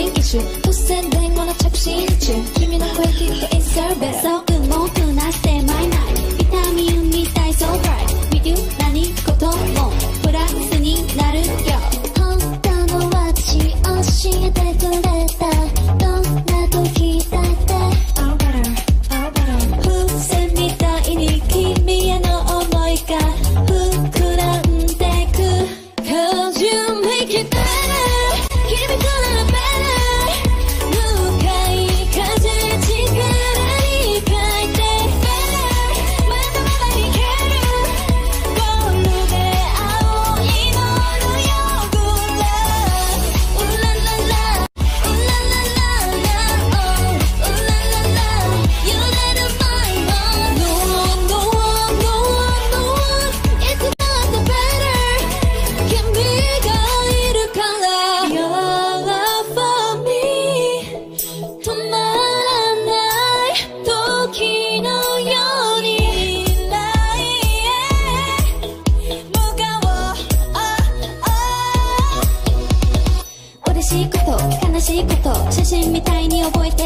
信一種突然電話の着信中君の声聞くと It's so better そう動くなしてまいないビタミンみたい So bright With you 何事もプラスになるよ本当の私教えてくれたどんな時だって Oh better Oh better 風船みたいに君への思いが膨らんでく Cause you make it better 響くなら better 向かい風力に変えて better まだまだいけるゴールで青いののよグラウラララウララララオウラララ You let it fly on No one No one No one No one It's not the better 君がいるから Your love for me 止まらない時のように未来へ向かおう嬉しいこと悲しいこと写真みたいに覚えて